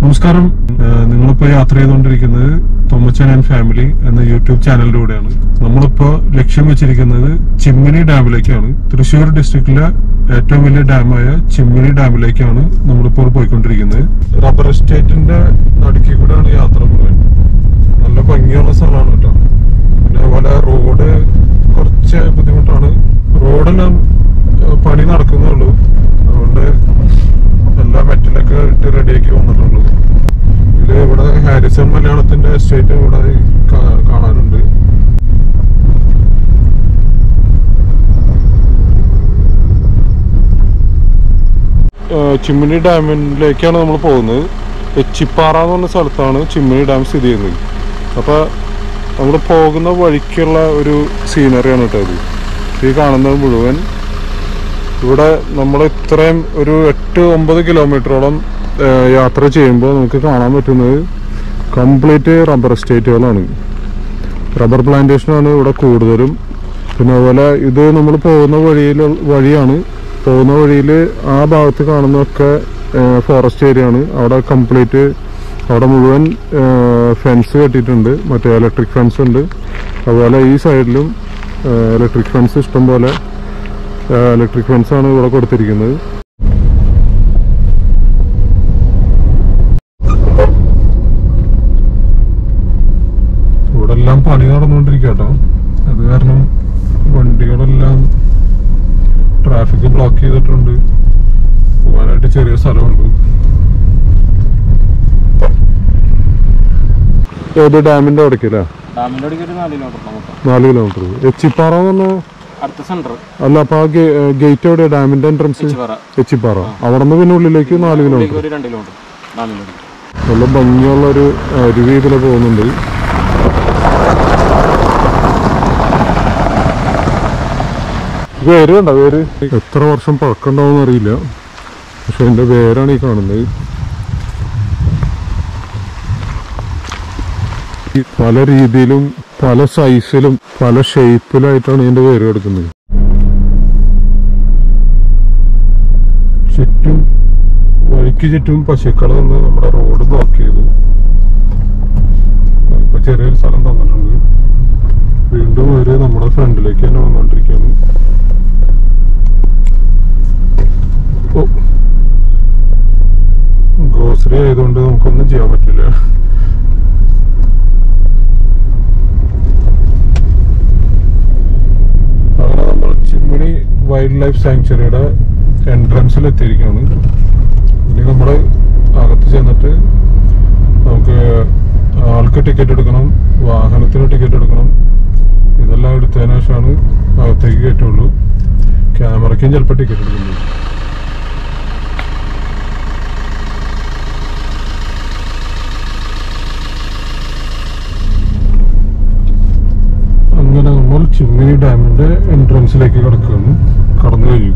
നമസ്കാരം. നിങ്ങളിപ്പോൾ യാത്ര ചെയ്തുകൊണ്ടിരിക്കുന്നത് തൊമ്മച്ചൻ ആൻഡ് ഫാമിലി എന്ന യൂട്യൂബ് ചാനലിലൂടെയാണ്. നമ്മളിപ്പോ ലക്ഷ്യം വെച്ചിരിക്കുന്നത് ചിമ്മിനി ഡാമിലേക്കാണ്. തൃശ്ശൂർ ഡിസ്ട്രിക്റ്റിലെ ഏറ്റവും വലിയ ഡാമായ ചിമ്മിനി ഡാമിലേക്കാണ് നമ്മളിപ്പോൾ പോയിക്കൊണ്ടിരിക്കുന്നത്. റബ്ബർ എസ്റ്റേറ്റിന്റെ നടുക്കി കൂടെയാണ് യാത്ര മുഴുവൻ. നല്ല ഭംഗിയുള്ള സ്ഥലമാണ് കേട്ടോ. പിന്നെ അതുപോലെ റോഡ് കുറച്ച് ബുദ്ധിമുട്ടാണ്. റോഡെല്ലാം പണി നടക്കുന്നുള്ളൂ. അതുകൊണ്ട് എല്ലാ മെറ്റലൊക്കെ ഇട്ട് റെഡിയാക്കി വന്നിട്ടുള്ളൂ. ഇതില് ഇവിടെ ഹാരിസൺ മലയാളത്തിന്റെ എസ്റ്റേറ്റ് ഇവിടെ കാണാനുണ്ട്. ചിമ്മിനി ഡാമിലേക്കാണ് നമ്മൾ പോകുന്നത്. എച്ചിപ്പാറ എന്ന് പറഞ്ഞ സ്ഥലത്താണ് ചിമ്മിനി ഡാം സ്ഥിതി ചെയ്യുന്നത്. അപ്പോൾ നമ്മൾ പോകുന്ന വഴിക്കുള്ള ഒരു സീനറിയാണ് കേട്ടോ ഇത്. ഈ കാണുന്നത് മുഴുവൻ ഇവിടെ നമ്മൾ ഇത്രയും ഒരു 8-9 കിലോമീറ്ററോളം യാത്ര ചെയ്യുമ്പോൾ നമുക്ക് കാണാൻ പറ്റുന്നത് കംപ്ലീറ്റ് റബ്ബർ എസ്റ്റേറ്റുകളാണ്. റബ്ബർ പ്ലാന്റേഷനാണ് ഇവിടെ കൂടുതലും. പിന്നെ അതുപോലെ ഇത് നമ്മൾ പോകുന്ന വഴിയാണ്. പോകുന്ന വഴിയിൽ ആ ഭാഗത്ത് കാണുന്നതൊക്കെ ഫോറസ്റ്റ് ഏരിയ ആണ്. അവിടെ കംപ്ലീറ്റ് അവിടെ മുഴുവൻ ഫെൻസ് കെട്ടിയിട്ടുണ്ട്. മറ്റേ ഇലക്ട്രിക് ഫെൻസ് ഉണ്ട്. അതുപോലെ ഈ സൈഡിലും ഇലക്ട്രിക് ഫെൻസ് ഇഷ്ടം പോലെ ഇലക്ട്രിക് ഫെൻസാണ് ഇവിടെ കൊടുത്തിരിക്കുന്നത്. ഇവിടെ എല്ലാം പണി നടന്നുകൊണ്ടിരിക്കട്ടോ. അത് കാരണം വണ്ടികളെല്ലാം ട്രാഫിക് ബ്ലോക്ക് ചെയ്തിട്ടുണ്ട്. പോകാനായിട്ട് ചെറിയ സ്ഥലമുണ്ട്. ഏത് ഡാമിന്റെ അവിടേക്കല്ലേ? 4 കിലോമീറ്റർ. എച്ചിപ്പാറ എന്ന് പറഞ്ഞാൽ അല്ല, അപ്പൊ ആ ഗേറ്റ് എവിടെയാ? ഡാമിന്റെ എൻട്രൻസ് എച്ചിപ്പാറ. അവിടെ നിന്ന് പിന്നെ ഉള്ളിലേക്ക് 4 കിലോമീറ്റർ. നല്ല ഭംഗിയുള്ള ഒരു അരുവി ഇതില് പോകുന്നുണ്ട്. വേര് കണ്ട? വേര് എത്ര വർഷം പഴക്കമുണ്ടാവും അറിയില്ല. പക്ഷെ അതിന്റെ വേരാണ് ഈ കാണുന്നത്. പല രീതിയിലും പല സൈസിലും പല ഷേപ്പിലായിട്ടാണ് ഇതിന്റെ വേര് കിടക്കുന്നത്. ചുറ്റും വഴിക്ക് ചുറ്റും പശുക്കളെ നിന്ന് നമ്മുടെ റോഡ് ബ്ലോക്ക് ചെയ്തു. ഇപ്പൊ ചെറിയൊരു സ്ഥലം തന്നിട്ടുണ്ട്. വീണ്ടും ഒരു നമ്മുടെ ഫ്രണ്ടിലേക്ക് തന്നെ വന്നുകൊണ്ടിരിക്കുകയാണ്. ഗ്രോസറി ആയതുകൊണ്ട് നമുക്കൊന്നും ചെയ്യാൻ പറ്റില്ല. അങ്ങനെ നമ്മൾ ചിമ്മിനി വൈൽഡ് ലൈഫ് സാങ്ച്വറിയുടെ എൻട്രൻസിൽ എത്തിയിരിക്കുകയാണ്. ഇനി നമ്മൾ അകത്ത് ചെന്നിട്ട് നമുക്ക് ആൾക്ക് ടിക്കറ്റ് എടുക്കണം, വാഹനത്തിന് ടിക്കറ്റ് എടുക്കണം. ഇതെല്ലാം എടുത്തതിന് ശേഷമാണ് അകത്തേക്ക് കയറ്റുള്ളൂ. ക്യാമറയ്ക്കും ചിലപ്പോൾ ടിക്കറ്റ് എടുക്കുന്നു. അങ്ങനെ നമ്മൾ ചിമ്മിനി ഡാമിന്റെ എൻട്രൻസിലേക്ക് കടന്നു കഴിഞ്ഞു.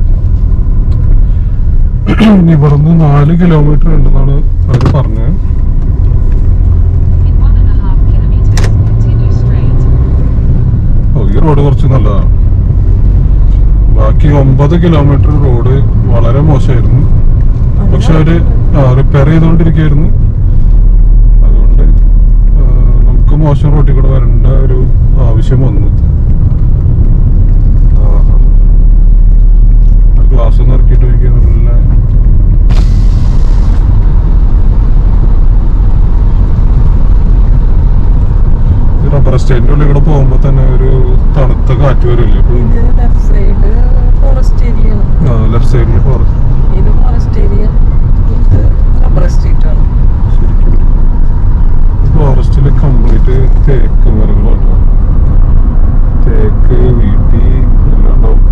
ഇനി ഇവിടുന്ന് 4 കിലോമീറ്റർ ഉണ്ടെന്നാണ് അവർ പറഞ്ഞത്. ഈ റോഡ് കുറച്ച് നല്ലതാണ്. ബാക്കി 9 കിലോമീറ്റർ റോഡ് വളരെ മോശമായിരുന്നു. പക്ഷെ അവര് റിപ്പയർ ചെയ്തുകൊണ്ടിരിക്കുകയായിരുന്നു. അതുകൊണ്ട് നമുക്ക് മോശം റോഡിൽ കൂടെ വരേണ്ട ഒരു ആവശ്യം വന്നു. ഗ്ലാസ് നിറക്കിയിട്ട് വയ്ക്കുന്നില്ല. റബ്ബർ എസ്റ്റേറ്റിന്റെ ഉള്ളിൽ കൂടെ പോകുമ്പോ തന്നെ ഒരു തണുത്ത കാറ്റ് വരില്ല. ലെഫ്റ്റ് സൈഡില് ഫോറസ്റ്റ് ഫോറസ്റ്റില് കംപ്ലീറ്റ് തേക്ക് മരങ്ങളാണ്. തേക്ക്, വീട്ടി എല്ലാം ഉണ്ടാവും.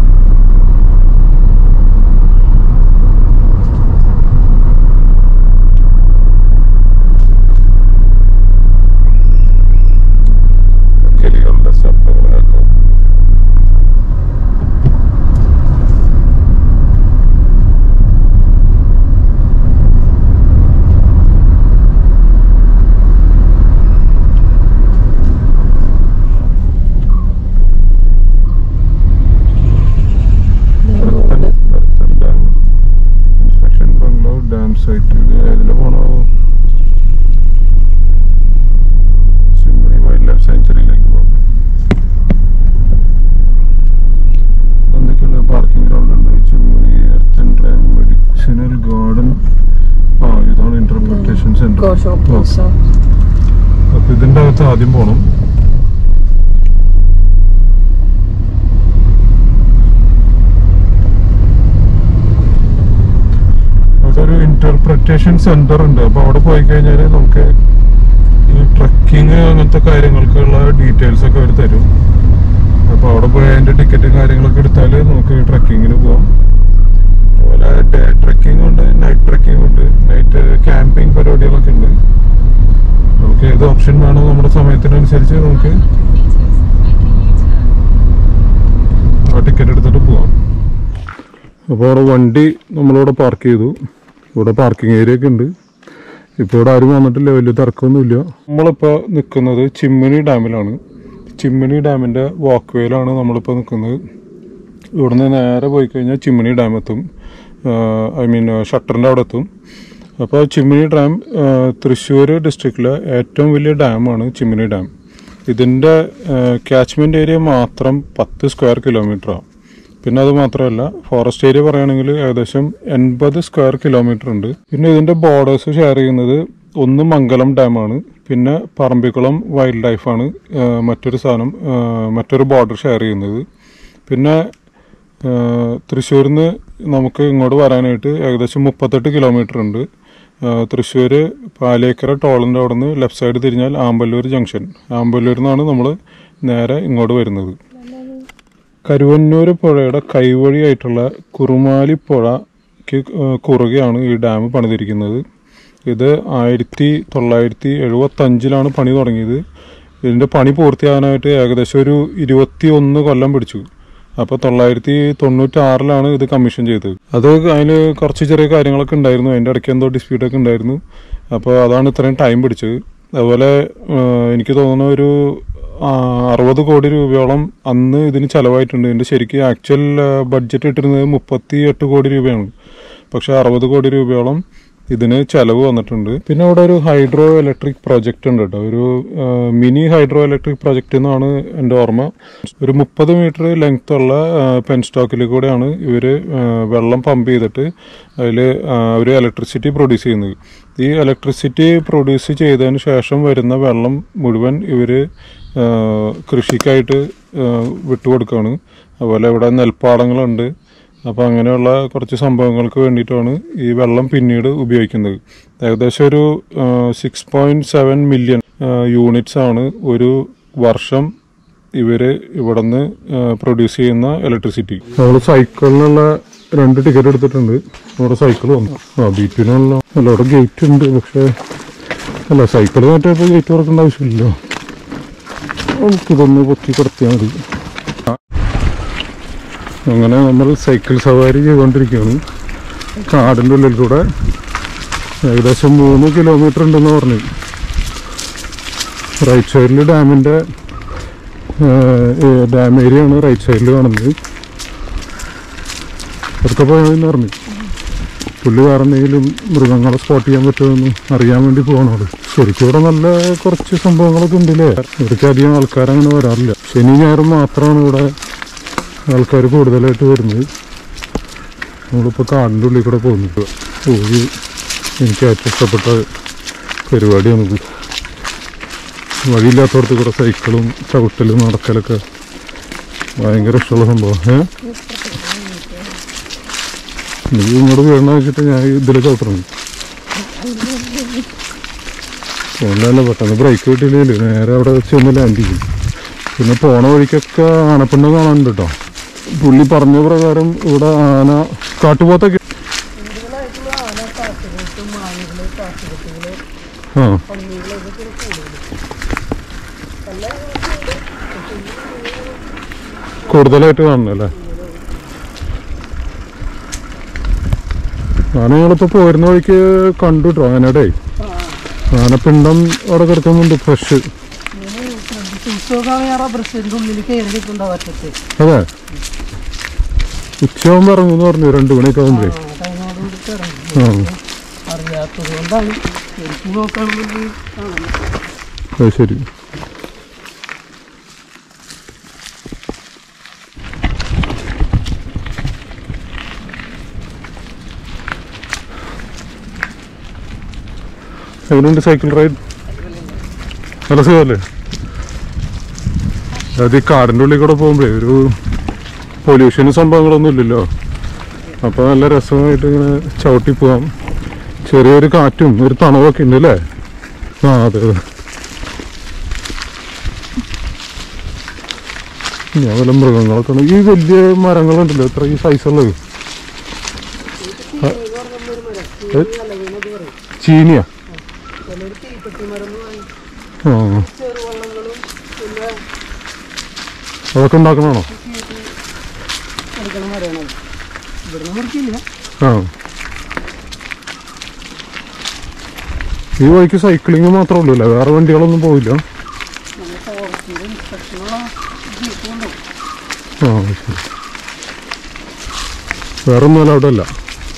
കിളികളുടെ ശബ്ദങ്ങളൊക്കെ അപ്പൊ ഇതിന്റെ അകത്ത് ആദ്യം പോണം. അതൊരു ഇന്റർപ്രിറ്റേഷൻ സെന്റർ ഉണ്ട്. അപ്പൊ അവിടെ പോയി കഴിഞ്ഞാൽ നമുക്ക് ഈ ട്രക്കിങ് അങ്ങനത്തെ കാര്യങ്ങൾക്കുള്ള ഡീറ്റെയിൽസ് ഒക്കെ അവർ തരും. അപ്പൊ അവിടെ പോയി അതിന്റെ ടിക്കറ്റും കാര്യങ്ങളൊക്കെ എടുത്താൽ നമുക്ക് ട്രക്കിങ്ങിന് പോവാം. അതുപോലെ ഡേ ട്രക്കിംഗ് ഉണ്ട്, നൈറ്റ് ട്രക്കിംഗ് ഉണ്ട്, നൈറ്റ് ക്യാമ്പിംഗ് പരിപാടികളൊക്കെ ഉണ്ട്. നമുക്ക് ഏത് ഓപ്ഷൻ വേണോ നമ്മുടെ സമയത്തിനനുസരിച്ച് നമുക്ക് ആ ടിക്കറ്റ് എടുത്തിട്ട് പോവാം. അപ്പോൾ അവിടെ വണ്ടി നമ്മളിവിടെ പാർക്ക് ചെയ്തു. ഇവിടെ പാർക്കിംഗ് ഏരിയ ഒക്കെ ഉണ്ട്. ഇപ്പോൾ ഇവിടെ ആരും വന്നിട്ടില്ല, വലിയ തിരക്കൊന്നുമില്ല. നമ്മളിപ്പോൾ നിൽക്കുന്നത് ചിമ്മിനി ഡാമിലാണ്. ചിമ്മിനി ഡാമിൻ്റെ വാക്ക് വേയിലാണ് നമ്മളിപ്പോൾ നിൽക്കുന്നത്. ഇവിടുന്ന് നേരെ പോയി കഴിഞ്ഞാൽ ചിമ്മിനി ഡാം എത്തും. ഷട്ടറിൻ്റെ അവിടെ എത്തും. അപ്പോൾ ചിമ്മിനി ഡാം തൃശ്ശൂർ ഡിസ്ട്രിക്റ്റിലെ ഏറ്റവും വലിയ ഡാമാണ് ചിമ്മിനി ഡാം. ഇതിൻ്റെ ക്യാച്ച്മെൻറ്റ് ഏരിയ മാത്രം 10 സ്ക്വയർ കിലോമീറ്ററാണ്. പിന്നെ അത് മാത്രമല്ല, ഫോറസ്റ്റ് ഏരിയ പറയുകയാണെങ്കിൽ ഏകദേശം 80 സ്ക്വയർ കിലോമീറ്റർ ഉണ്ട്. പിന്നെ ഇതിൻ്റെ ബോർഡേഴ്സ് ഷെയർ ചെയ്യുന്നത് ഒന്ന് മംഗലം ഡാമാണ്, പിന്നെ പറമ്പിക്കുളം വൈൽഡ് ലൈഫാണ് മറ്റൊരു ബോർഡർ ഷെയർ ചെയ്യുന്നത്. പിന്നെ തൃശ്ശൂരിൽ നിന്ന് നമുക്ക് ഇങ്ങോട്ട് വരാനായിട്ട് ഏകദേശം 38 കിലോമീറ്റർ ഉണ്ട്. തൃശ്ശൂർ പാലേക്കര ടോളിൻ്റെ അവിടെ നിന്ന് ലെഫ്റ്റ് സൈഡ് തിരിഞ്ഞാൽ ആമ്പല്ലൂർ ജംഗ്ഷൻ. ആമ്പല്ലൂരിൽ നിന്നാണ് നമ്മൾ നേരെ ഇങ്ങോട്ട് വരുന്നത്. കരുവന്നൂർ പുഴയുടെ കൈവഴിയായിട്ടുള്ള കുറുമാലി പുഴയ്ക്ക് കുറുകെയാണ് ഈ ഡാം പണിതിരിക്കുന്നത്. ഇത് 1975 പണി തുടങ്ങിയത്. ഇതിൻ്റെ പണി പൂർത്തിയാകാനായിട്ട് ഏകദേശം ഒരു 21 കൊല്ലം പിടിച്ചു. അപ്പോൾ 1996 ഇത് കമ്മീഷൻ ചെയ്തത്. അത് അതിന് കുറച്ച് ചെറിയ കാര്യങ്ങളൊക്കെ ഉണ്ടായിരുന്നു. അതിൻ്റെ ഇടയ്ക്ക് എന്തോ ഡിസ്പ്യൂട്ടൊക്കെ ഉണ്ടായിരുന്നു. അപ്പോൾ അതാണ് ഇത്രയും ടൈം പിടിച്ചത്. അതുപോലെ എനിക്ക് തോന്നുന്ന ഒരു 60 കോടി രൂപയോളം അന്ന് ഇതിന് ചിലവായിട്ടുണ്ട്. ഇതിൻ്റെ ശരിക്കും ആക്ച്വൽ ബഡ്ജറ്റ് ഇട്ടിരുന്നത് 38 കോടി രൂപയാണ്. പക്ഷേ 60 കോടി രൂപയോളം ഇതിന് ചിലവ് വന്നിട്ടുണ്ട്. പിന്നെ അവിടെ ഒരു ഹൈഡ്രോ ഇലക്ട്രിക് പ്രോജക്റ്റ് ഉണ്ട് കേട്ടോ. ഒരു മിനി ഹൈഡ്രോ ഇലക്ട്രിക് പ്രോജക്റ്റ് എന്നാണ് എൻ്റെ ഓർമ്മ. ഒരു 30 മീറ്റർ ലെങ്ത് ഉള്ള പെൻ സ്റ്റോക്കിൽ കൂടെയാണ് ഇവർ വെള്ളം പമ്പ് ചെയ്തിട്ട് അതിൽ അവർ ഇലക്ട്രിസിറ്റി പ്രൊഡ്യൂസ് ചെയ്യുന്നത്. ഈ ഇലക്ട്രിസിറ്റി പ്രൊഡ്യൂസ് ചെയ്തതിന് ശേഷം വരുന്ന വെള്ളം മുഴുവൻ ഇവർ കൃഷിക്കായിട്ട് വിട്ടുകൊടുക്കുകയാണ്. അതുപോലെ ഇവിടെ നെൽപ്പാടങ്ങളുണ്ട്. അപ്പോൾ അങ്ങനെയുള്ള കുറച്ച് സംഭവങ്ങൾക്ക് വേണ്ടിയിട്ടാണ് ഈ വെള്ളം പിന്നീട് ഉപയോഗിക്കുന്നത്. ഏകദേശം ഒരു 6.7 മില്യൺ യൂണിറ്റ്സ് ആണ് ഒരു വർഷം ഇവർ ഇവിടെ നിന്ന് പ്രൊഡ്യൂസ് ചെയ്യുന്ന ഇലക്ട്രിസിറ്റി. നമ്മൾ സൈക്കിളിനുള്ള 2 ടിക്കറ്റ് എടുത്തിട്ടുണ്ട്. അവിടെ സൈക്കിൾ വന്നു. ബീറ്റിനുള്ള അല്ല, അവിടെ ഗേറ്റ് ഉണ്ട്. പക്ഷേ അല്ല, സൈക്കിൾ മാറ്റിയപ്പോൾ ഗേറ്റ് തുറക്കേണ്ട ആവശ്യമില്ലല്ലോ. നമുക്കിതൊന്ന് പൊക്കി കിടത്തിയാൽ മതി. അങ്ങനെ നമ്മൾ സൈക്കിൾ സവാരി ചെയ്തുകൊണ്ടിരിക്കുകയാണ് കാടിൻ്റെ ഉള്ളിൽ കൂടെ. ഏകദേശം 3 കിലോമീറ്റർ ഉണ്ടെന്ന് പറഞ്ഞു. റൈറ്റ് സൈഡിൽ ഡാം ഏരിയ ആണ് റൈറ്റ് സൈഡിൽ കാണുന്നത്. അതൊക്കെ പോയെന്ന് പറഞ്ഞു. പുള്ളി വേറെ എന്തെങ്കിലും മൃഗങ്ങളെ സ്പോട്ട് ചെയ്യാൻ പറ്റുമെന്ന് അറിയാൻ വേണ്ടി പോകണത്. ശരിക്കും ഇവിടെ നല്ല കുറച്ച് സംഭവങ്ങളൊക്കെ ഉണ്ടല്ലേ. ഇവിടേക്ക് അധികം ആൾക്കാരങ്ങനെ വരാറില്ല. ശനി ഞായറും മാത്രമാണ് ഇവിടെ ആൾക്കാർ കൂടുതലായിട്ട് വരുന്നത്. നമ്മളിപ്പോൾ കാടിൻ്റെ ഉള്ളിൽ കൂടെ പോകുന്നത്. എനിക്ക് ഏറ്റവും ഇഷ്ടപ്പെട്ട പരിപാടിയാണിത്. വഴിയില്ലാത്തവർക്ക് കൂടെ സൈക്കിളും ചവിട്ടലും നടക്കലൊക്കെ ഭയങ്കര ഇഷ്ടമുള്ള സംഭവം. നീ ഇങ്ങോട്ട് വീഴണ വെച്ചിട്ട് ഞാൻ ഇതിൽ ചവിട്ടണം. അതുകൊണ്ടല്ല പെട്ടെന്ന് ബ്രേക്ക് കിട്ടിയില്ലേ നേരെ അവിടെ വെച്ച് ഒന്ന് ലാൻഡ് ചെയ്യും. പിന്നെ പോണ വഴിക്കൊക്കെ ആനപ്പിണ്ടം കാണാനുണ്ട് കേട്ടോ. പുള്ളി പറഞ്ഞ പ്രകാരം ഇവിടെ ആന കാട്ടുപോത്തൊക്കെ കൂടുതലായിട്ട് കാണണല്ലേ. ആന ഞങ്ങളിപ്പോൾ പോരുന്ന വഴിക്ക് കണ്ടു കേട്ടോ. ആനയുടെ ആനപ്പിണ്ടം അവിടെ കിടക്കുന്നുണ്ട് ഫ്രഷ്. അതെ, ഉച്ചയാകുമ്പോൾ ഇറങ്ങുമെന്ന് പറഞ്ഞു. 2 മണിയൊക്കെ ആകുമ്പോഴേ. ശരി. എങ്ങനെയുണ്ട് സൈക്കിൾ റൈഡ്? നല്ല സുഖമല്ലേ? അത് ഈ കാടിൻ്റെ ഉള്ളിൽ കൂടെ പോകുമ്പോഴേ ഒരു പൊല്യൂഷനും സംഭവങ്ങളൊന്നും ഇല്ലല്ലോ. അപ്പോൾ നല്ല രസമായിട്ട് ഇങ്ങനെ ചവിട്ടി പോവാം. ചെറിയൊരു കാറ്റും ഒരു തണവൊക്കെ ഉണ്ട് അല്ലേ? ആ അതെ അതെ. ഞാൻ വല്ല മൃഗങ്ങളൊക്കെ ഉണ്ട്. ഈ വലിയ മരങ്ങളുണ്ടല്ലോ എത്ര ഈ സൈസുള്ളത്? ചീനിയാ? ആ അതൊക്കെ ഉണ്ടാക്കണോ? ആ ഈ വഴിക്ക് സൈക്ലിങ് മാത്രമേ ഉള്ളൂ അല്ലേ? വേറെ വണ്ടികളൊന്നും പോവില്ല? ആ ശരി. വേറെ ഒന്നുമല്ല അവിടെ അല്ല.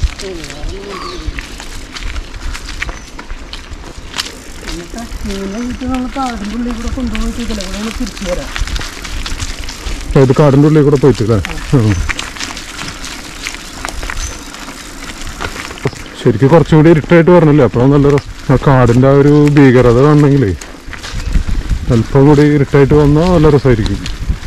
ഇത് കാടിൻ്റെ ഉള്ളിൽ കൂടെ പോയിട്ടില്ലേ? ശരിക്കും കുറച്ചും കൂടി ഇരുട്ടായിട്ട് വരണല്ലേ? അപ്പോൾ നല്ല കാടിൻ്റെ ആ ഒരു ഭീകരത കാണണമെങ്കിലേ അല്പം കൂടി ഇരുട്ടായിട്ട് വന്നാൽ നല്ല രസമായിരിക്കും.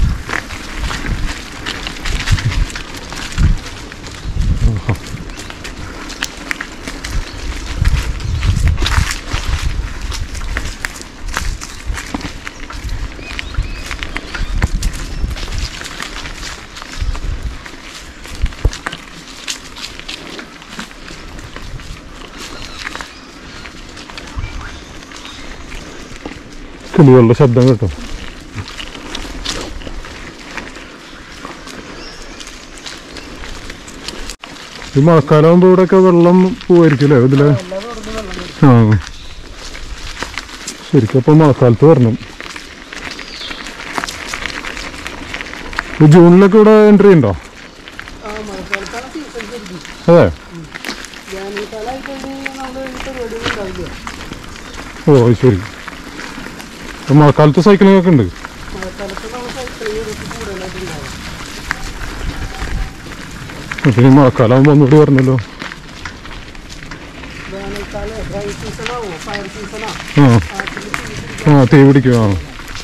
കിളികളുടെ ശബ്ദം കേട്ടോ. ഈ മഴക്കാലമാകുമ്പോൾ ഇവിടെയൊക്കെ വെള്ളം പോവായിരിക്കും അല്ലേ ഇതില്? ആ ശരിക്കും അപ്പോൾ മഴക്കാലത്ത് വരണം. ജൂണിലൊക്കെ ഇവിടെ എൻട്രി ഉണ്ടോ? അതെ. ഓ ശരി. മഴക്കാലത്ത് സൈക്ലിംഗ് ഒക്കെ ഉണ്ട്? പിന്നെ മഴക്കാലമാകുമ്പോൾ ഒന്നുകൂടി വരണല്ലോ. ആ ആ തീ പിടിക്കും. ആ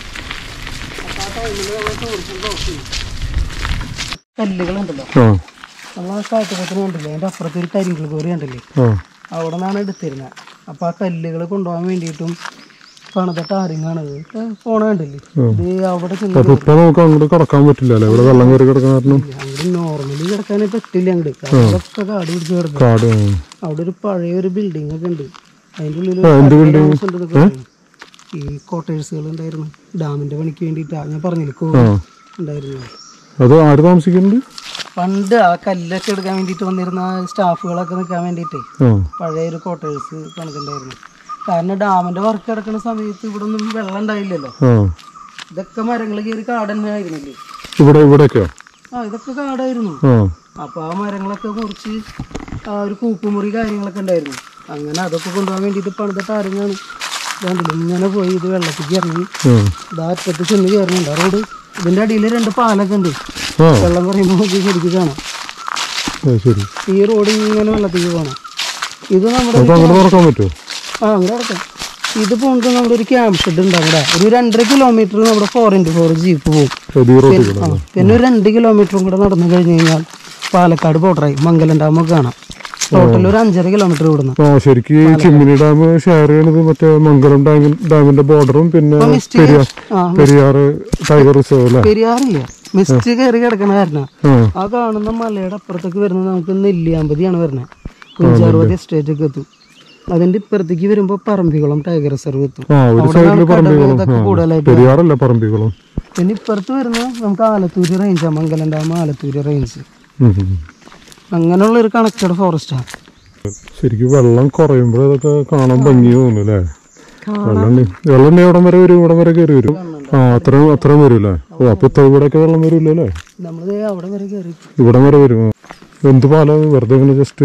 കല്ലുകളുണ്ടല്ലോ, നമ്മളെ കാട്ടുപോത്തിന് കണ്ടില്ലേ, അതിന്റെ അപ്പുറത്ത് ഒരു കരിങ്കൽ കോറി കണ്ടില്ലേ, അവിടെ നിന്നാണ് എടുത്തിരുന്നത്. അപ്പൊ ആ കല്ലുകൾ കൊണ്ടുപോകാൻ വേണ്ടിയിട്ടും പണിത ടാറിങ്ങാണത്. പോണ കണ്ടില്ലേ, ഇത് അവിടെ അങ്ങോട്ട് കടക്കാൻ പറ്റില്ല. അങ്ങോട്ട് നോർമലി കിടക്കാനേ പറ്റില്ല. അങ്ങോട്ട് അതൊക്കെ കാട് പിടിച്ച് കിടക്കും. അവിടെ ഒരു പഴയ ഒരു ബിൽഡിംഗ് ഒക്കെ ഉണ്ട്. അതിന്റെ ഉള്ളിൽ ഈ കോട്ടേഴ്സുകൾ ഉണ്ടായിരുന്നു. ഡാമിന്റെ പണിക്ക് വേണ്ടിട്ടാ ഞാൻ പറഞ്ഞില്ലേ കോറി ഉണ്ടായിരുന്നു. പണ്ട് ആ കല്ലൊക്കെ എടുക്കാൻ വേണ്ടിട്ട് വന്നിരുന്ന സ്റ്റാഫുകളൊക്കെ നിൽക്കാൻ വേണ്ടിട്ടേ പഴയൊരു കോട്ടേഴ്സ് പണിതുണ്ടായിരുന്നു. കാരണം ഡാമിന്റെ വർക്ക് കിടക്കുന്ന സമയത്ത് ഇവിടെ ഒന്നും വെള്ളം ഉണ്ടായില്ലല്ലോ. ഇതൊക്കെ മരങ്ങൾ കയറി കാട് തന്നെ ആയിരുന്നില്ലേ ഇതൊക്കെ കാടായിരുന്നു. അപ്പൊ ആ മരങ്ങളൊക്കെ മുറിച്ച് ആ ഒരു കൂപ്പുമുറി കാര്യങ്ങളൊക്കെ ഉണ്ടായിരുന്നു. അങ്ങനെ അതൊക്കെ കൊണ്ടുപോകാൻ വേണ്ടിട്ട് പണിത ടാറിങ്ങാണ്. ഇങ്ങനെ പോയി ഇത് വെള്ളത്തേക്ക് ഇറങ്ങി ഇതാ അറ്റത്ത് ചെന്ന് കയറുന്നുണ്ട്. റോഡ് ഇതിന്റെ അടിയിൽ 2 പാലൊക്കെ ഉണ്ട്. വെള്ളം പറയുമ്പോൾ ശരിക്കും കാണാം. ഈ റോഡ് ഇങ്ങനെ വെള്ളത്തേക്ക് പോകണം. ഇത് നമ്മുടെ അങ്ങനെ നടക്കാം. ഇത് പോകുന്നത് നമ്മുടെ ഒരു ക്യാമ്പ് ഷെഡ് ഉണ്ട്. അവിടെ ഒരു 2.5 കിലോമീറ്റർ നമ്മുടെ 4x4 ജീപ്പ് പോകും. പിന്നെ ഒരു 2 കിലോമീറ്ററും കൂടെ നടന്നു കഴിഞ്ഞു കഴിഞ്ഞാൽ പാലക്കാട് ബോർഡറായി മംഗലം ഡാമൊക്കെ കാണാം. ടോട്ടൽ ഒരു 5.5 കിലോമീറ്റർ ഇവിടുന്ന്. ശരിക്കും ചിമ്മിനി ഡാം ഷെയർ ചെയ്യണത് മറ്റേ മംഗലം ഡാമിന്റെ ബോർഡറും പിന്നെ പെരിയാർ ടൈഗർ റിസർവ് അല്ലേ? പെരിയാറില്ല, മിസ്റ്റ് കയറി കിടക്കണ കാരണം ആ കാണുന്ന മലയുടെ അപ്പുറത്തേക്ക് വരുന്നത് നമുക്ക് നെല്ലിയാമ്പതിയാണ് വരുന്നത്. കുഞ്ചാർവതി എസ്റ്റേറ്റ് ഒക്കെ എത്തും. അതിന്റെ ഇപ്പുറത്തേക്ക് വരുമ്പോ പറമ്പിക്കുളം ടൈഗർ റിസർവ് എത്തും. കൂടുതലായിട്ട്. പിന്നെ ഇപ്പുറത്ത് വരുന്നത് നമുക്ക് ആലത്തൂര് റേഞ്ചാണ്, മംഗലം ഡാം ആലത്തൂര് റേഞ്ച്. അങ്ങനെയുള്ള ഒരു കണക്റ്റഡ് ഫോറസ്റ്റാണ്. ശരിക്കും വെള്ളം കുറയുമ്പോൾ ഇതൊക്കെ കാണാൻ ഭംഗി തോന്നുന്നു അല്ലേ? വെള്ളം എവിടം വരെ വരും? ഇവിടം വരെ കയറി വരും. അത്രയും വരും. അപ്പൊ ഇവിടെയൊക്കെ വെള്ളം വരില്ല അല്ലേ? ഇവിടം വരെ വരും. എന്ത് പാലാണ്? വെറുതെ ഇങ്ങനെ ജസ്റ്റ്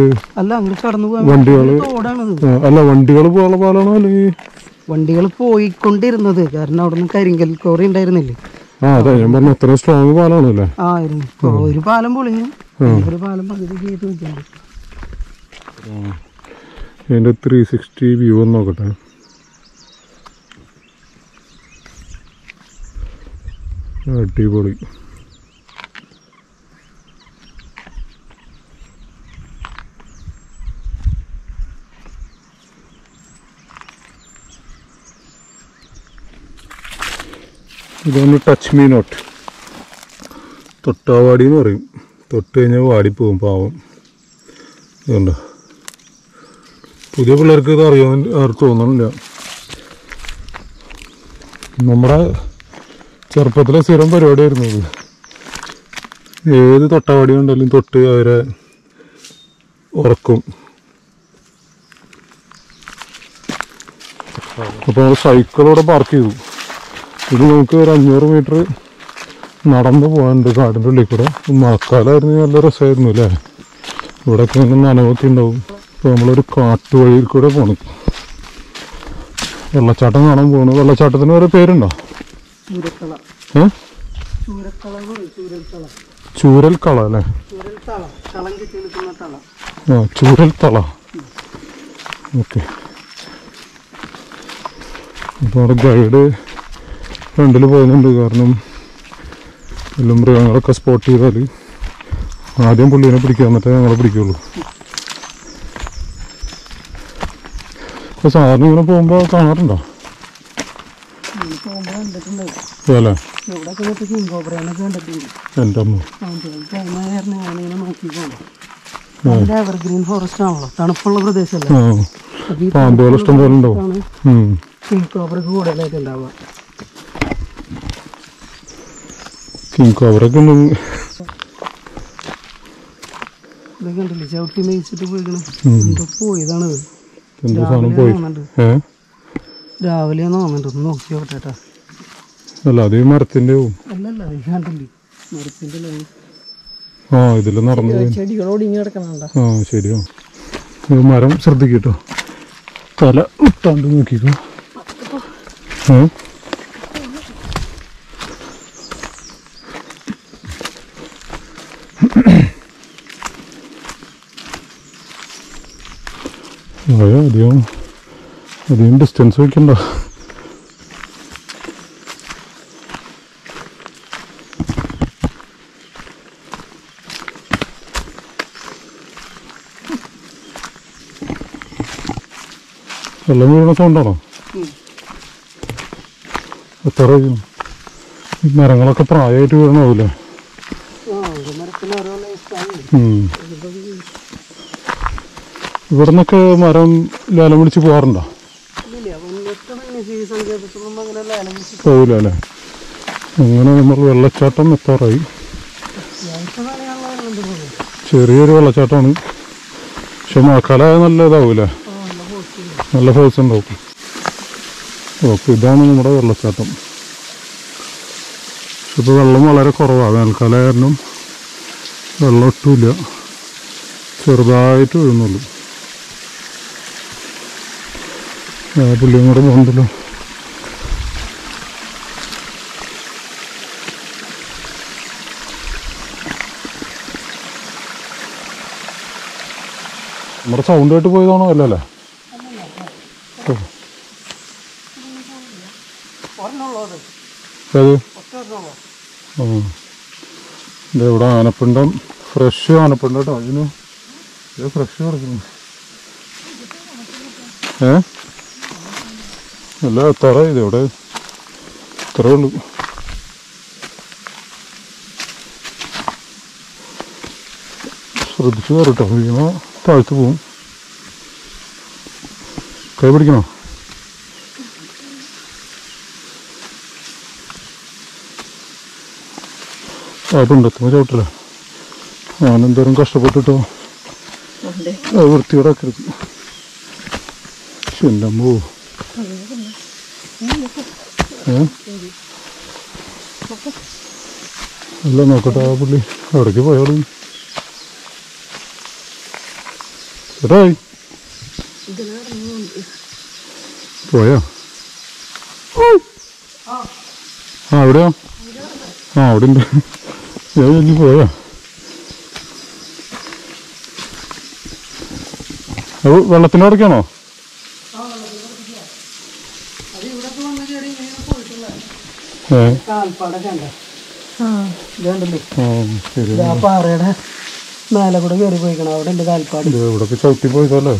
വണ്ടികൾ പോകാനുള്ള പാലാണോ അല്ലെങ്കിൽ വണ്ടികൾ പോയിക്കൊണ്ടിരുന്നത്? കാരണം അവിടെ നിന്ന് കരിങ്കൽ കോറി ഉണ്ടായിരുന്നില്ലേ? അതെ ഞാൻ പറഞ്ഞു അത്ര സ്ട്രോങ് പാലാണല്ലേ? ആയിരുന്നു. ഒരു പാലം പൊളിഞ്ഞു, ഒരു പാലം പകുതി ചെയ്ത് വെക്കാൻ. അതിന്റെ 360 വ്യൂ ഒന്ന് നോക്കട്ടെ. അടിപൊളി. ഇതൊന്ന് ടച്ച് മീ നോട്ട്, തൊട്ടാവാടി എന്ന് പറയും. തൊട്ട് കഴിഞ്ഞാൽ വാടിപ്പോവും പാവം. ഇതുണ്ടോ, പുതിയ പിള്ളേർക്ക് ഇത് അറിയാൻ തോന്നണില്ല. നമ്മുടെ ചെറുപ്പത്തിലെ സ്ഥിരം പരിപാടിയായിരുന്നു ഇത്. ഏത് തൊട്ടാവാടി ഉണ്ടെങ്കിലും തൊട്ട് അവരെ ഉറക്കും. അപ്പോൾ നമ്മൾ സൈക്കിളോടെ പാർക്ക് ചെയ്തു. ഇത് നമുക്ക് ഒരു 500 മീറ്റർ നടന്നു പോകാനുണ്ട് കാടിൻ്റെ ഉള്ളിൽ കൂടെ. മഴക്കാലമായിരുന്നു, നല്ല രസമായിരുന്നു അല്ലേ. ഇവിടെയൊക്കെ ഇങ്ങനെ നനവൊക്കെ ഉണ്ടാവും. അപ്പോൾ നമ്മളൊരു കാട്ടുവഴിയിൽ കൂടെ പോകണം. വെള്ളച്ചാട്ടം കാണാൻ പോകണം. വെള്ളച്ചാട്ടത്തിന് വേറെ പേരുണ്ടോ? ചൂരൽക്കള അല്ലേ? ആ, ചൂരൽത്തള. ഓക്കെ. അപ്പോൾ അവിടെ ഗൈഡ് ഫ്രണ്ടിൽ പോകുന്നുണ്ട്. കാരണം എല്ലാം മൃഗങ്ങളൊക്കെ സ്പോട്ട് ചെയ്താൽ ആദ്യം പുള്ളീനെ പിടിക്കുക, എന്നിട്ടേ ഞങ്ങളെ പിടിക്കുള്ളൂ. അപ്പോൾ സാധാരണ ഇങ്ങനെ പോകുമ്പോൾ കാണാറുണ്ടോ? അല്ലേ? എൻ്റെ അമ്മ എവർഗ്രീൻ ഫോറസ്റ്റ് ആണല്ലോ, തണുപ്പുള്ള പ്രദേശമല്ലേ. പാമ്പുകൾ ഇഷ്ടം പോലെ ഉണ്ടാവും. കിങ് കോബ്രക്ക് കൂടുതലായിട്ട് ഉണ്ടാവുക. കിങ് കോബ്രക്ക് ഇതൊക്കെ ഉണ്ടല്ലേ ചവിട്ടി മേയിച്ചിട്ട് പോയിക്കണം. എന്തോ പോയതാണിത്. രാവിലെയാന്ന് തോന്നുന്നുണ്ട്. ഒന്ന് നോക്കി നോക്കട്ടെ. അല്ല, അത് ഈ മരത്തിന്റെ അല്ലല്ല, കണ്ടില്ലേ മരത്തിന്റെ. ആ, ഇതിൽ നടന്നു ചെടികളോട് ഇങ്ങനെ കിടക്കണ. ആ, ശരിയോ. മരം ശ്രദ്ധിക്കട്ടോ, തല ഇട്ടാണ്ട് നോക്കിക്കോ. അധികം ഡിസ്റ്റൻസ് വയ്ക്കണ്ട. വെള്ളം വീഴുന്ന സൗണ്ടാണോ? എത്ര മരങ്ങളൊക്കെ പ്രായമായിട്ട് വീഴണാവൂലേ? ഇവിടെ നിന്നൊക്കെ മരം ലേലം വിളിച്ച് പോകാറുണ്ടോ? പോവില്ല അല്ലേ? അങ്ങനെ നമ്മൾ വെള്ളച്ചാട്ടം എത്താറായി. ചെറിയൊരു വെള്ളച്ചാട്ടമാണ്, പക്ഷെ മഴക്കാലമായ നല്ല ഇതാവൂലേ, നല്ല ഫോഴ്സ് ഉണ്ടാവും. ഓക്കെ, ഇതാണ് നമ്മുടെ വെള്ളച്ചാട്ടം. ഇപ്പോൾ വെള്ളം വളരെ കുറവാണ്. വേനൽക്കാലം കാരണം വെള്ളം ഒട്ടുമില്ല, ചെറുതായിട്ട് വീഴുന്നുള്ളൂ. പുള്ളിയും കൂടെ പോകുന്നുണ്ടല്ലോ. നമ്മുടെ സൗണ്ടായിട്ട് പോയതാണോ? അല്ലല്ലേ? ഏത്? ആ, ഇവിടെ ആനപ്പിണ്ടം, ഫ്രഷ് ആനപ്പിണ്ടം കേട്ടോ. ഇതിന് ഇത് ഫ്രഷ് കിടക്കുന്നു. അല്ല, എത്ര ഇതിവിടെ ഇത്രേ ഉള്ളൂ. ശ്രദ്ധിച്ചു കയറിട്ടോ, വീണ താഴ്ത്തു പോവും. കൈ പിടിക്കണോ? അതുണ്ടെത്തുമ്പോൾ ചവിട്ടില്ല. ഞാനെന്തോരം കഷ്ടപ്പെട്ടിട്ടോ വൃത്തിയോടാക്കരുത്. എൻ്റെ അമ്മോ, അല്ല നോക്കട്ടെ. ആ പുള്ളി എവിടേക്ക് പോയാലും ചേട്ടായി പോയോ? ആ, എവിടെയാ? ആ, അവിടെ ഉണ്ട്. ഞാൻ ഇനി പോയോ? അത് വെള്ളത്തിൻ്റെ അവിടേക്കാണോ? ഇത് കണ്ടില്ലേ ആ ശരി. ഇത് ആ പാറയുടെ മേലെ കൂടെ കയറി പോയിക്കണം. അവിടെ ഉണ്ട് കാൽപ്പാട്. ഇവിടൊക്കെ ചവിട്ടി പോയതല്ലേ.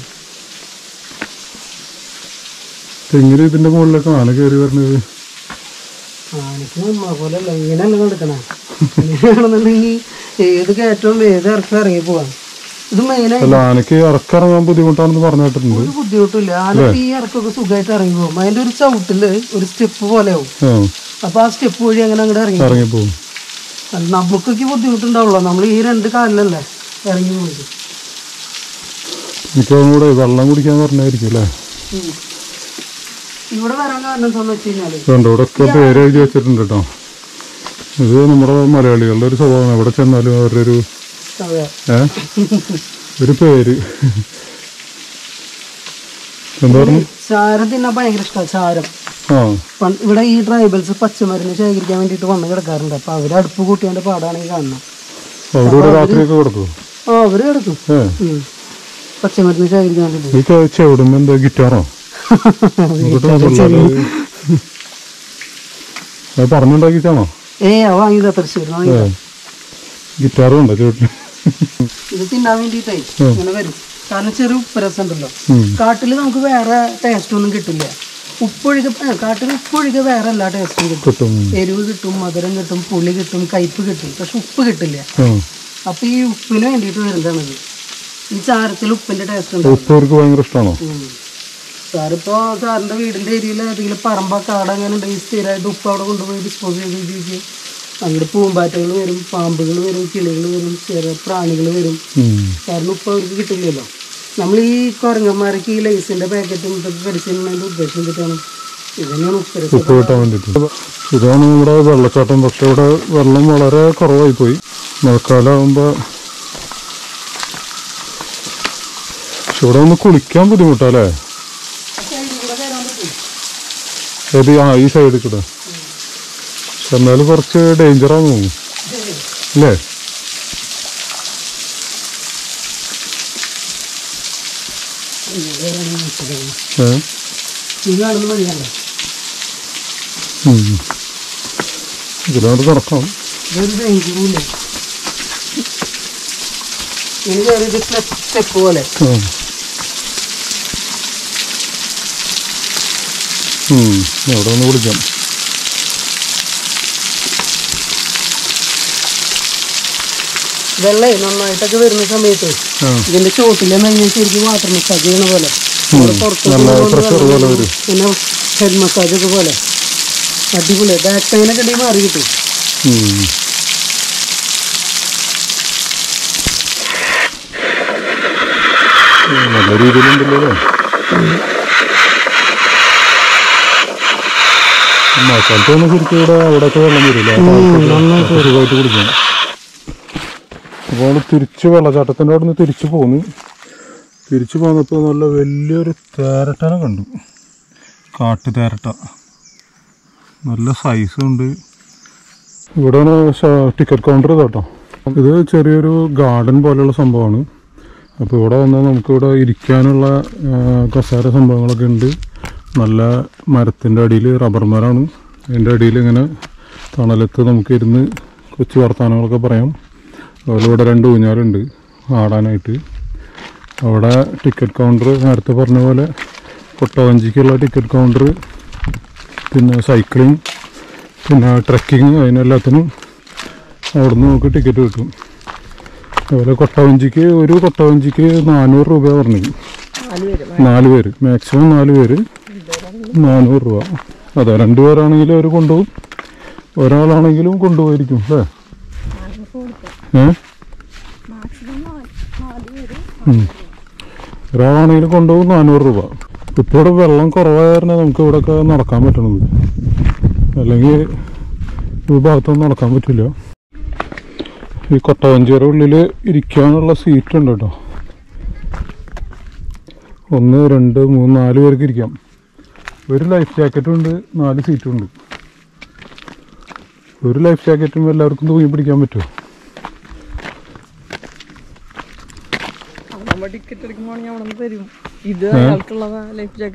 എങ്ങനെ ഇതിന്റെ മുകളിലൊക്കെ ആന കയറി വരണത്? ആനക്ക് നമ്മ പോലെ അല്ല, ഇങ്ങനെയല്ല നടക്കണേ. ഇങ്ങനെയാണെന്നുണ്ടെങ്കിൽ ഏത് കയറ്റവും ഏത് ഇറക്കം ഇറങ്ങി പോവാം. ഇത് മെയിനായിട്ട് അല്ല, ആനക്ക് ഇറക്കിറങ്ങാൻ ബുദ്ധിമുട്ടാണെന്ന് പറഞ്ഞു കേട്ടിട്ടുണ്ട്. ഒരു ബുദ്ധിമുട്ടില്ല. ആന ഈ ഇറക്കൊക്കെ സുഖമായിട്ട് ഇറങ്ങി പോകും. അതിന്റെ ഒരു ചവിട്ടില് ഒരു സ്റ്റെപ്പ് പോലെ ആവും. അപ്പൊ ആ സ്റ്റെപ്പ് വഴി അങ്ങനെ അങ്ങോട്ട് ഇറങ്ങി പോകും. നമുക്കൊക്കെ ബുദ്ധിമുട്ടുണ്ടാവുള്ളൂ. നമ്മൾ ഈ 2 കാലിലല്ലേ ഇറങ്ങി പോയത്. എനിക്ക് കൂടെ വെള്ളം കുടിക്കാൻ പറഞ്ഞായിരിക്കും അല്ലേ? ഇവിടെ വരാൻ കാരണം എന്താന്ന് വെച്ച് കഴിഞ്ഞാല് ഇവിടെയൊക്കെ പേര് എഴുതി വെച്ചിട്ടുണ്ട് കേട്ടോ. ഇത് നമ്മുടെ മലയാളികളുടെ ഒരു സ്വഭാവമാണ്. എവിടെ ചെന്നാലും അവരുടെ ഒരു പേര് എന്താ പറഞ്ഞു? ചാരം തിന്നാൻ ഭയങ്കര ഇഷ്ടമാണ്. ചാരം ഇവിടെ ഈ ട്രൈബൽസ് പച്ചമരുന്ന് ശേഖരിക്കാൻ വേണ്ടിട്ട് വന്ന് കിടക്കാറുണ്ട്. അപ്പൊ അവര് അടുപ്പ് കൂട്ടിയാണ്ട് പാടാണെങ്കിൽ കാണണം. രാത്രിയൊക്കെ കിടക്കും. അവര് കിടക്കും പച്ചമരുന്ന് ശേഖരിക്കാൻ വേണ്ടിട്ട്. എന്താ ഗിറ്റാറോ പറഞ്ഞുണ്ടാക്കിച്ചാണോ? വാങ്ങിയതാ തൃശ്ശൂർ വാങ്ങിയതാ. ഗിറ്റാറും ഉണ്ടോ ചോട്ടിൽ? ഇത് തിന്നാൻ വേണ്ടിട്ടേ ഇങ്ങനെ വരും. കാരണം ചെറിയ ഉപ്പരസം ഉണ്ടല്ലോ. കാട്ടില് നമുക്ക് വേറെ ടേസ്റ്റ് ഒന്നും കിട്ടില്ല. കാട്ടിൽ ഉപ്പൊഴിക വേറെ എല്ലാ ടേസ്റ്റും കിട്ടും. എരിവ് കിട്ടും, മധുരം കിട്ടും, പുളി കിട്ടും, കയ്പ്പ് കിട്ടും. പക്ഷെ ഉപ്പ് കിട്ടില്ല. അപ്പൊ ഈ ഉപ്പിന് വേണ്ടിട്ട് വരുന്നതാണത്. ഈ ചാരത്തിൽ ഉപ്പിന്റെ ടേസ്റ്റ് ഉണ്ട്. സാറിപ്പോ സാറിന്റെ വീടിന്റെ ഏരിയയിൽ ഏതെങ്കിലും പറമ്പ കാട് അങ്ങനെ ഉണ്ടെങ്കിൽ സ്ഥിരമായിട്ട് ഉപ്പ് അവിടെ കൊണ്ടുപോയി ഡിസ്പോസ് ചെയ്ത് അങ്ങോട്ട് പൂമ്പാറ്റകൾ വരും, പാമ്പുകൾ വരും, കിളികൾ വരും, ചെറിയ പ്രാണികൾ വരും. കാരണം ഉപ്പ് അവർക്ക് കിട്ടില്ലല്ലോ. നമ്മൾ ഈ കുരങ്ങന്മാർക്ക് ഈ ലൈസിന്റെ പാക്കറ്റും ഇതൊക്കെ കടിച്ചതിന്റെ ഉദ്ദേശം എന്തിട്ടാണ്? ഇതന്നെയാണ് ഉപ്പ് കിട്ടാൻ വേണ്ടിട്ട്. ഇതാണ് നമ്മുടെ വെള്ളച്ചാട്ടം. പക്ഷെ ഇവിടെ വെള്ളം വളരെ കുറവായി പോയി. മഴക്കാലമാകുമ്പോ ഇവിടെ ഒന്ന് കുളിക്കാൻ ബുദ്ധിമുട്ടല്ലേ? ഈ സൈഡിൽ കൂടെ. എന്നാലും കുറച്ച് ഡേഞ്ചറാന്ന് തോന്നുന്നു അല്ലേ? ഇതിലോട്ട് നടക്കാം. സ്റ്റെപ്പ് പോലെ അവിടെ ഒന്ന് വിളിക്കാം. വെള്ളേ നന്നായിട്ടൊക്കെ വരുന്ന സമയത്ത് ഇതിന്റെ ചോട്ടിലെ ശരിക്കും വാട്ടർ മസാജ് ചെയ്യണ പോലെ പിന്നെ ഹെഡ് മസാജ് ഒക്കെ പോലെ അടിപൊളി. ബാക്ക് പെയിനൊക്കെ ഉണ്ടെങ്കിൽ മാറി കിട്ടും. നല്ല രീതിയിലുണ്ടല്ലോ. മഴക്കാലത്ത് തന്നെ ശരിക്കും ഇവിടെ അവിടെയൊക്കെ വെള്ളം വരില്ല. ചെറുതായിട്ട് കുടിക്കണം. അപ്പോൾ തിരിച്ച് വെള്ളച്ചാട്ടത്തിൻ്റെ അവിടെ നിന്ന് തിരിച്ചു പോന്നു. തിരിച്ചു പോന്നപ്പോൾ നല്ല വലിയൊരു തേരട്ടനെ കണ്ടു. കാട്ടു തേരട്ട നല്ല സൈസുണ്ട്. ഇവിടെയാണ് ടിക്കറ്റ് കൗണ്ടർ കേട്ടോ. ഇത് ചെറിയൊരു ഗാർഡൻ പോലെയുള്ള സംഭവമാണ്. അപ്പോൾ ഇവിടെ വന്നാൽ നമുക്കിവിടെ ഇരിക്കാനുള്ള കസേര സംഭവങ്ങളൊക്കെ ഉണ്ട്. നല്ല മരത്തിൻ്റെ അടിയിൽ, റബ്ബർ മരമാണ്. അതിൻ്റെ അടിയിൽ ഇങ്ങനെ തണലത്ത് നമുക്ക് ഇരുന്ന് കൊച്ചു വർത്തമാനങ്ങളൊക്കെ പറയാം. അതുപോലെ ഇവിടെ 2 ഊഞ്ഞാലുണ്ട് ആടാനായിട്ട്. അവിടെ ടിക്കറ്റ് കൗണ്ടർ നേരത്തെ പറഞ്ഞ പോലെ കൊട്ടവഞ്ചിക്കുള്ള ടിക്കറ്റ് കൗണ്ടർ, പിന്നെ സൈക്ലിങ്, പിന്നെ ട്രക്കിങ്, അതിനെല്ലാത്തിനും അവിടെ നിന്ന് നമുക്ക് ടിക്കറ്റ് കിട്ടും. അതുപോലെ ഒരു കൊട്ടവഞ്ചിക്ക് 400 രൂപ പറഞ്ഞത്. 4 പേര്, മാക്സിമം 4 പേര് 400 രൂപ. അതെ, 2 പേരാണെങ്കിലും അവർ കൊണ്ടുപോകും, ഒരാളാണെങ്കിലും കൊണ്ടുപോയിരിക്കും അല്ലേ? ഒരാളാണെങ്കിലും കൊണ്ടുപോകും 400 രൂപ. ഇപ്പോൾ ഇവിടെ വെള്ളം കുറവായ കാരണം നമുക്ക് ഇവിടെയൊക്കെ നടക്കാൻ പറ്റണത്. അല്ലെങ്കിൽ ഈ ഭാഗത്തൊന്നും നടക്കാൻ പറ്റില്ല. ഈ കൊട്ടവഞ്ചിയുടെ ഉള്ളിൽ ഇരിക്കാനുള്ള സീറ്റ് ഉണ്ട് കേട്ടോ. 1, 2, 3, 4 പേർക്ക് ഇരിക്കാം. ഒരു ലൈഫ് ജാക്കറ്റും ഉണ്ട്, 4 സീറ്റും ഉണ്ട്. ഒരു ലൈഫ് ജാക്കറ്റും എല്ലാവർക്കും തൂങ്ങി പിടിക്കാൻ പറ്റുമോ?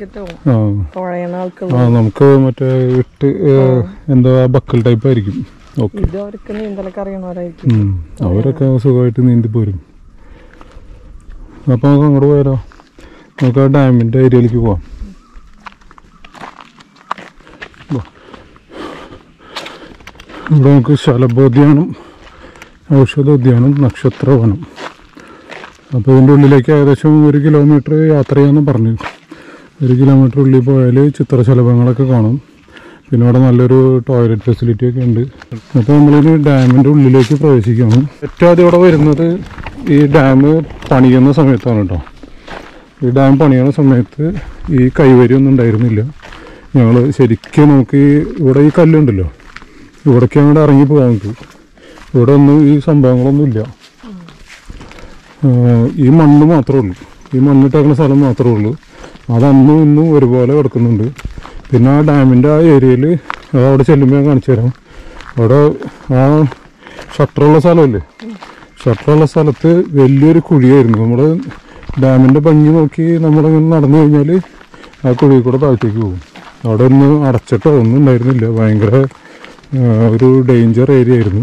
നമുക്ക് മറ്റേ എന്താ ബക്കൽ ടൈപ്പ് ആയിരിക്കും. ഓക്കെ. അവരൊക്കെ സുഖമായിട്ട് നീന്തി പോരും. അപ്പോൾ നമുക്ക് അങ്ങോട്ട് പോയാലോ? നമുക്ക് ആ ഡാമിൻ്റെ ഏരിയയിലേക്ക് പോവാം. ഇവിടെ നമുക്ക് ശലഭോദ്യാനം, ഔഷധോദ്യാനം, നക്ഷത്രവനം. അപ്പോൾ ഇതിൻ്റെ ഉള്ളിലേക്ക് ഏകദേശം 1 കിലോമീറ്റർ യാത്ര ചെയ്യാമെന്ന് പറഞ്ഞു. 1 കിലോമീറ്റർ ഉള്ളിൽ പോയാൽ ചിത്രശലഭങ്ങളൊക്കെ കാണും. പിന്നെ അവിടെ നല്ലൊരു ടോയ്ലറ്റ് ഫെസിലിറ്റി ഒക്കെ ഉണ്ട്. അപ്പോൾ നമ്മളിനി ഡാമിൻ്റെ ഉള്ളിലേക്ക് പ്രവേശിക്കുകയാണ്. ഏറ്റവും ആദ്യം ഇവിടെ വരുന്നത് ഈ ഡാം പണിയുന്ന സമയത്താണ് കേട്ടോ. ഈ ഡാം പണിയുന്ന സമയത്ത് ഈ കൈവരിയൊന്നും ഉണ്ടായിരുന്നില്ല. ഞങ്ങൾ ശരിക്കും നമുക്ക് ഇവിടെ ഈ കല്ലുണ്ടല്ലോ, ഇവിടേക്ക് അങ്ങോട്ട് ഇറങ്ങി പോകാൻ നമുക്ക്. ഇവിടെ ഒന്നും ഈ സംഭവങ്ങളൊന്നും ഇല്ല. ഈ മണ്ണ് മാത്രമേ ഉള്ളൂ, ഈ മണ്ണിട്ടേക്കുന്ന സ്ഥലം മാത്രമേ ഉള്ളൂ. അതന്നും ഇന്നും ഒരുപോലെ കിടക്കുന്നുണ്ട്. പിന്നെ ആ ഡാമിൻ്റെ ആ ഏരിയയിൽ അവിടെ ചെല്ലുമ്പോൾ ഞാൻ കാണിച്ചു തരാം. അവിടെ ആ ഷട്ടറുള്ള സ്ഥലമല്ലേ, ഷട്ടറുള്ള സ്ഥലത്ത് വലിയൊരു കുഴിയായിരുന്നു. നമ്മൾ ഡാമിൻ്റെ ഭംഗി നോക്കി നമ്മളിങ്ങനെ നടന്നു കഴിഞ്ഞാൽ ആ കുഴിയിൽ കൂടെ താഴത്തേക്ക് പോകും. അവിടെ ഒന്നും അടച്ചിട്ടോ ഒന്നും ഉണ്ടായിരുന്നില്ല. ഭയങ്കര ഒരു ഡേഞ്ചർ ഏരിയ ആയിരുന്നു.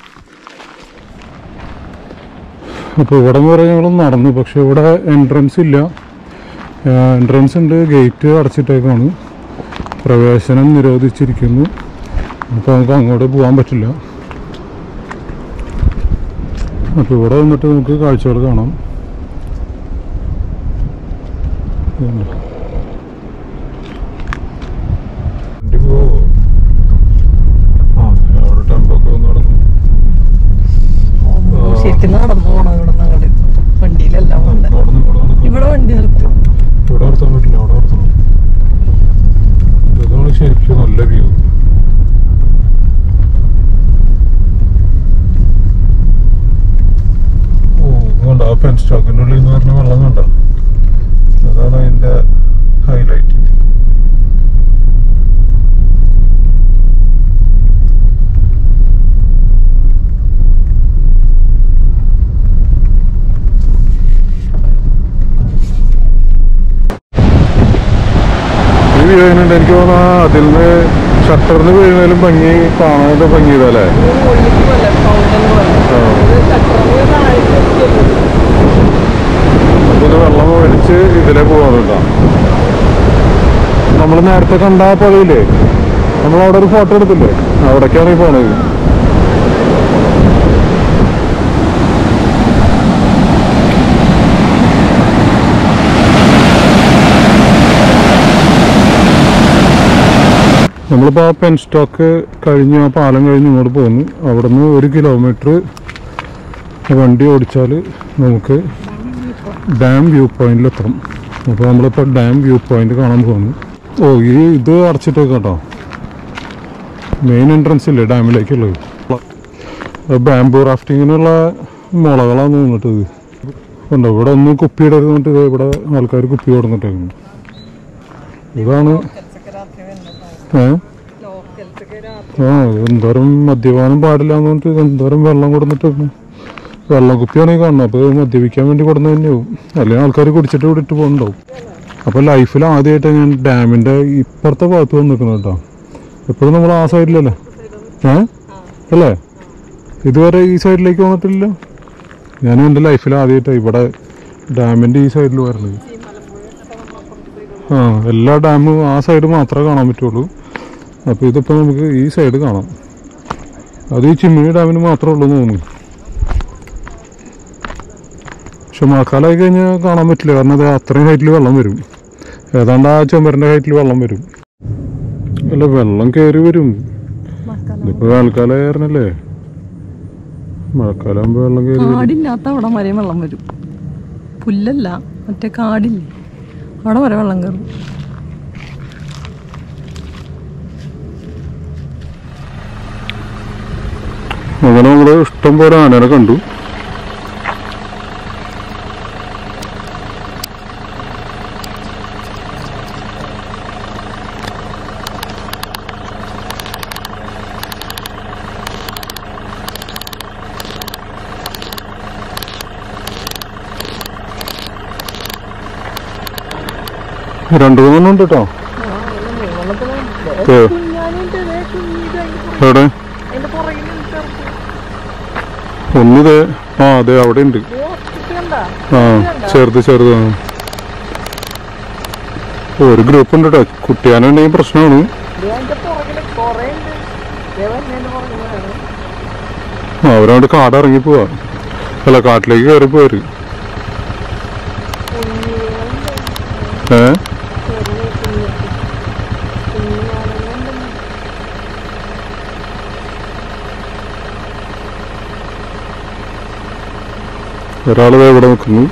അപ്പോൾ ഇവിടെ നിന്ന് പറയാൻ ഞങ്ങൾ നടന്നു. പക്ഷെ ഇവിടെ എൻട്രൻസ് ഇല്ല. എൻട്രൻസ് ഉണ്ട്, ഗേറ്റ് അടച്ചിട്ടേക്കാണ്, പ്രവേശനം നിരോധിച്ചിരിക്കുന്നു. അപ്പോൾ നമുക്ക് അങ്ങോട്ട് പോകാൻ പറ്റില്ല. അപ്പോൾ ഇവിടെ വന്നിട്ട് നമുക്ക് കാഴ്ചകൾ കാണാം. നടന്നു പോകണം. വണ്ടിയിലെല്ലാം ഇവിടെ വണ്ടി നിർത്തി ഇവിടെ നിർത്താൻ പറ്റില്ല, അവിടെ നിർത്തണം. ഇതാണ് ശരിക്കും നല്ല വ്യൂ. ഓ കണ്ട ആ പെൻ സ്റ്റോക്കിൻ്റെ ഉള്ളിൽ നിന്ന് പറഞ്ഞ വെള്ളം കണ്ട, അതാണ് അതിൻ്റെ ഹൈലൈറ്റ്. വീഴുന്നുണ്ട്. എനിക്ക് തോന്നുന്നു അതിൽ നിന്ന് ഷട്ടറിന് വീഴുന്നതിലും ഭംഗി കാണാനായിട്ട് ഭംഗി ഇതല്ലേ. അതിന് വെള്ളം ഒഴിച്ച് ഇതിലെ പോകാനുണ്ടോ? നമ്മൾ നേരത്തെ കണ്ട പുഴയില്ലേ, നമ്മളവിടെ ഒരു ഫോട്ടോ എടുത്തില്ലേ, അവിടേക്കാണ് ഈ പോണത്. നമ്മളിപ്പോൾ ആ പെൻ സ്റ്റോക്ക് കഴിഞ്ഞ് ആ പാലം കഴിഞ്ഞ് ഇങ്ങോട്ട് പോകുന്നു. അവിടെ നിന്ന് 1 കിലോമീറ്റർ വണ്ടി ഓടിച്ചാൽ നമുക്ക് ഡാം വ്യൂ പോയിന്റിലെത്തണം. അപ്പോൾ നമ്മളിപ്പോൾ ഡാം വ്യൂ പോയിന്റ് കാണാൻ പോകുന്നു. ഓ ഇത് അടച്ചിട്ടേക്ക് കേട്ടോ. മെയിൻ എൻട്രൻസ് ഇല്ലേ ഡാമിലേക്കുള്ളത്. ബാംബൂ റാഫ്റ്റിങ്ങിനുള്ള മുളകളാണ് തോന്നിട്ടത്. ഉണ്ടോ ഇവിടെ ഒന്നും കുപ്പി ഇടരുന്നിട്ട് ഇവിടെ ആൾക്കാർ കുപ്പി കൊടുന്നിട്ടേക്കുന്നു. ഇതാണ് എന്തോരം മദ്യപാനം പാടില്ല എന്ന് പറഞ്ഞിട്ട് എന്തോരം വെള്ളം കൊടുത്തിട്ട് വെള്ളം കുപ്പിയാണെങ്കിൽ കാണണം. അപ്പോൾ മദ്യപിക്കാൻ വേണ്ടി കൊടുന്നു തന്നെയാവും, അല്ലെങ്കിൽ ആൾക്കാർ കുടിച്ചിട്ട് വിട്ടിട്ട് പോകുന്നുണ്ടാവും. അപ്പോൾ ലൈഫിൽ ആദ്യമായിട്ടാണ് ഞാൻ ഡാമിൻ്റെ ഇപ്പുറത്തെ ഭാഗത്ത് വന്നിരിക്കുന്നത് കേട്ടോ. എപ്പോഴും നമ്മൾ ആ സൈഡിലല്ലേ അല്ലേ, ഇതുവരെ ഈ സൈഡിലേക്ക് വന്നിട്ടില്ല. ഞാൻ എൻ്റെ ലൈഫിൽ ആദ്യമായിട്ടാണ് ഇവിടെ ഡാമിൻ്റെ ഈ സൈഡിൽ വരുന്നത്. എല്ലാ ഡാമും ആ സൈഡ് മാത്രമേ കാണാൻ പറ്റുള്ളൂ. അപ്പോൾ ഇതിപ്പോൾ നമുക്ക് ഈ സൈഡ് കാണാം. അത് ഈ ചിമ്മിനി ഡാമിന് മാത്രമേ ഉള്ളൂ എന്ന് തോന്നുന്നു. പക്ഷെ മഴക്കാലമായി കഴിഞ്ഞാൽ കാണാൻ പറ്റില്ല, കാരണം അത് അത്രയും ഹൈറ്റിൽ വെള്ളം വരും. ഏതാണ്ട് ആ ചുമരിൻ്റെ ഹൈറ്റിൽ വെള്ളം വരും. അല്ല വെള്ളം കയറി വരും. ഇതിപ്പോൾ വേനൽക്കാലം കയറണല്ലേ, മഴക്കാലാകുമ്പോൾ വെള്ളം കയറി കാടില്ലാത്ത അവിടെ വരെ വെള്ളം വരും. പുല്ലല്ല, മറ്റേ കാടില്ലേ, അവിടെ വരെ വെള്ളം കയറും. അങ്ങനെ നമ്മൾ ഇഷ്ടം പോലെ ആനനെ കണ്ടു. രണ്ടു മൂന്നെണ്ണം ഉണ്ട് കേട്ടോ. എവിടെ ഒന്നിത് ആ അതെ അവിടെ ഉണ്ട്. ആ ചെറുത് ചെറുത്. ഒരു ഗ്രൂപ്പ് ഉണ്ട് കേട്ടോ. കുട്ടിയാനുണ്ടെങ്കിൽ പ്രശ്നമാണ്. അവരവിടെ കാടിറങ്ങി പോവാ. അല്ല കാട്ടിലേക്ക് കയറി പോര്. ഒരാളത് ഇവിടെ നിൽക്കുന്നു.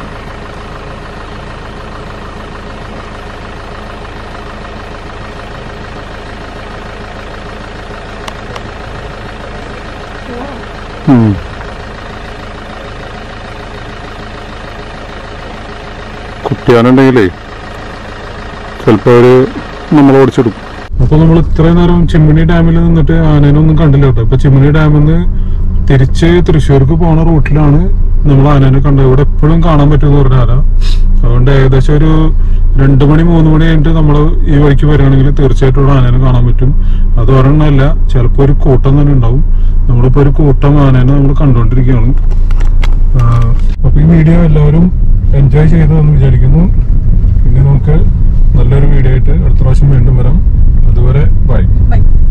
കുട്ടിയാനുണ്ടെങ്കിലേ ചിലപ്പോ അവര് നമ്മളെ ഓടിച്ചിടും. അപ്പൊ നമ്മൾ ഇത്രയും നേരം ചിമ്മിണി ഡാമിൽ നിന്നിട്ട് ആനേനൊന്നും കണ്ടില്ല കേട്ടോ. ഇപ്പൊ ചിമ്മിണി ഡാമിൽ നിന്ന് തിരിച്ച് തൃശ്ശൂർക്ക് പോണ റൂട്ടിലാണ് നമ്മൾ ആനേനെ കണ്ടത്. ഇവിടെ എപ്പോഴും കാണാൻ പറ്റുമെന്ന് പറഞ്ഞാൽ അതുകൊണ്ട് ഏകദേശം ഒരു 2 മണി 3 മണി കഴിഞ്ഞിട്ട് നമ്മൾ ഈ വഴിക്ക് വരികയാണെങ്കിൽ തീർച്ചയായിട്ടും ഇവിടെ ആനേനെ കാണാൻ പറ്റും. അത് ഒരെണ്ണമല്ല, ചിലപ്പോൾ ഒരു കൂട്ടം തന്നെ ഉണ്ടാവും. നമ്മളിപ്പോ ഒരു കൂട്ടം ആനേനെ നമ്മൾ കണ്ടുകൊണ്ടിരിക്കുകയാണ്. അപ്പൊ ഈ വീഡിയോ എല്ലാവരും എൻജോയ് ചെയ്തതെന്ന് വിചാരിക്കുന്നു. പിന്നെ നമുക്ക് നല്ലൊരു വീഡിയോ ആയിട്ട് അടുത്ത പ്രാവശ്യം വീണ്ടും വരാം. അതുവരെ ബൈ.